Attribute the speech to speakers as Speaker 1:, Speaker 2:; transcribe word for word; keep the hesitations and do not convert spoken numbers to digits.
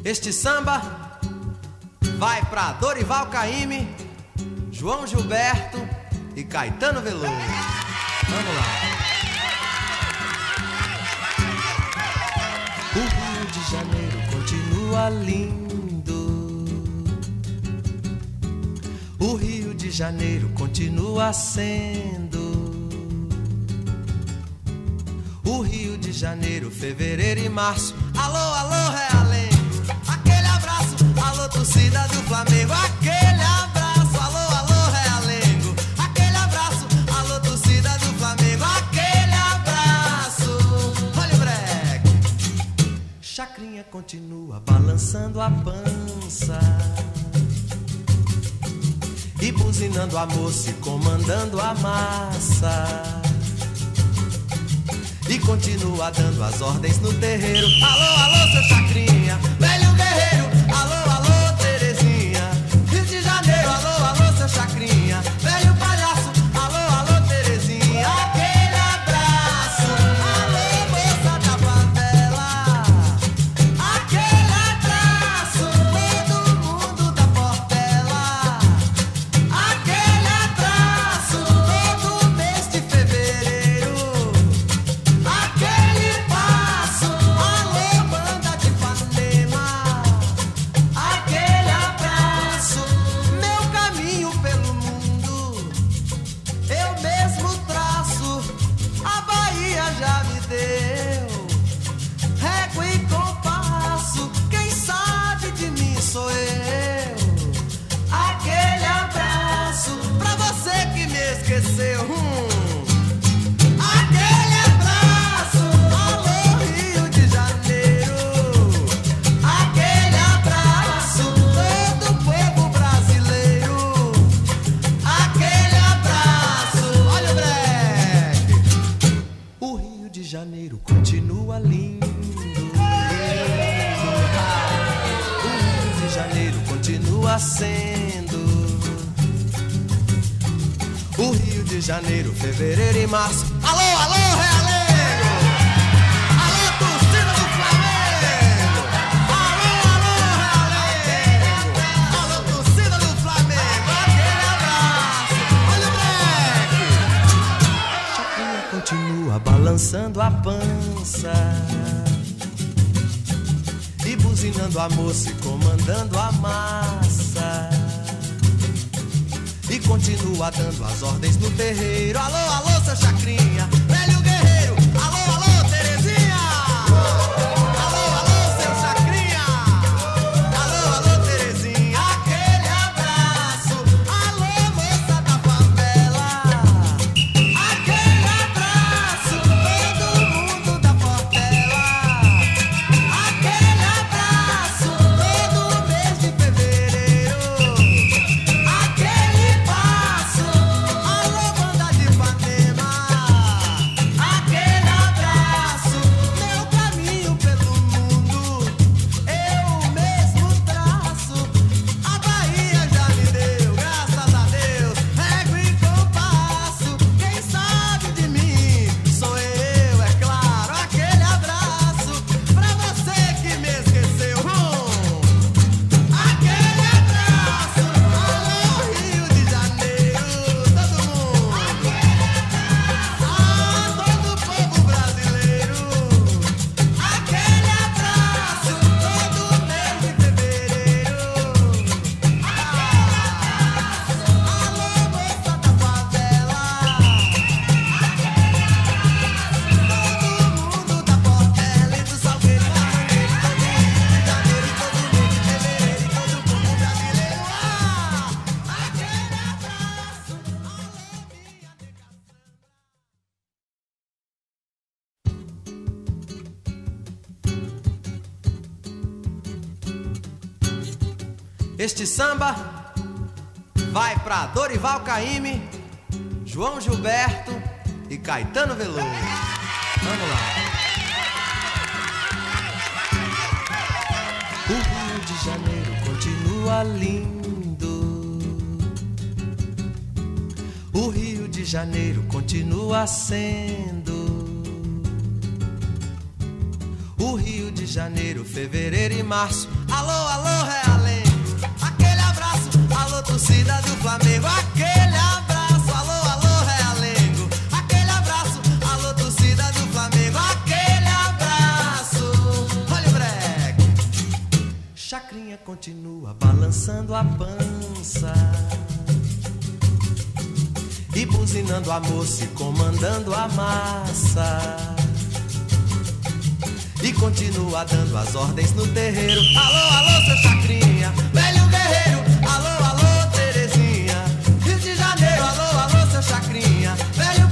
Speaker 1: Este samba vai pra Dorival Caymmi, João Gilberto e Caetano Veloso. Vamos lá. O Rio de Janeiro continua lindo. O Rio de Janeiro continua sendo. O Rio de Janeiro, fevereiro e março. Alô, alô, Realengo. Aquele abraço, alô, torcida do Flamengo. Aquele abraço, alô, alô, Realengo. Aquele abraço, alô, torcida do Flamengo. Aquele abraço. Olha o breque. Chacrinha continua balançando a pança e buzinando a moça e comandando a massa. E continua dando as ordens no terreiro. Alô, alô, seu Chacrinha, velho guerreiro. Alô, alô, Terezinha. Rio de Janeiro, alô, alô, seu Chacrinha, velho palhaço. Alô, alô, Terezinha. Aquele abraço. Alô, moça da favela. Aquele abraço. Todo mundo da Portela. Aquele abraço. Todo mês de fevereiro. Aquele passo, alô, banda de Ipanema. Aquele abraço, meu caminho pelo mundo, eu mesmo traço, a Bahia já me deu régua e compasso, quem sabe de mim sou eu. Aquele abraço, pra você que me esqueceu. hum. Aquele abraço, alô, Rio de Janeiro. Aquele abraço, todo o povo brasileiro. Aquele abraço, olha o breque. O Rio de Janeiro continua lindo. O Rio de Janeiro continua sendo. O Rio de Janeiro, fevereiro e março. Alô, alô, Realengo. Alô, torcida do Flamengo. Alô, alô, Realengo. Alô, torcida do Flamengo. Aquele abraço. Olha o breque. Chacrinha continua balançando a pança e buzinando a moça e comandando a massa. E continua dando as ordens no terreiro. Alô, alô, seu Chacrinha, velho guerreiro. Alô, alô, Terezinha. Alô, alô, seu Chacrinha. Alô, alô, Terezinha. Aquele abraço. Alô, moça da favela. Aquele abraço. Todo mundo da Portela. Aquele abraço. Todo mês de fevereiro. Aquele passo, alô, banda de Ipanema. Aquele abraço, meu caminho pelo mundo, eu mesmo traço, a Bahia já me deu, graças a Deus, régua e compasso, quem sabe de mim sou eu, é claro. Aquele abraço, pra você que me esqueceu. hum. Aquele abraço, alô, Rio de Janeiro, todo mundo. Ah, todo o povo brasileiro. Aquele abraço, todo mês de fevereiro. Alô, moça da favela. Todo mundo da Portela e do Salgueiro, da Mangueira, todo Rio de Janeiro, todo mês de fevereiro, e todo o povo brasileiro. Ah, aquele abraço, alô, minha negação. Este samba vai pra Dorival Caymmi, João Gilberto e Caetano Veloso. Vamos lá. O Rio de Janeiro continua lindo. O Rio de Janeiro continua sendo. O Rio de Janeiro, fevereiro e março. Alô, alô, Realengo. Aquele abraço, alô, torcida do Flamengo. Aquele abraço, alô, alô, Realengo. Aquele abraço, alô, torcida do Flamengo. Aquele abraço. Olha o breque. Chacrinha continua balançando a pança e buzinando a moça e comandando a massa. E continua dando as ordens no terreiro. Alô, alô, seu Chacrinha, velho guerreiro. Alô, alô, Terezinha, Rio de Janeiro. Alô, alô, seu Chacrinha, velho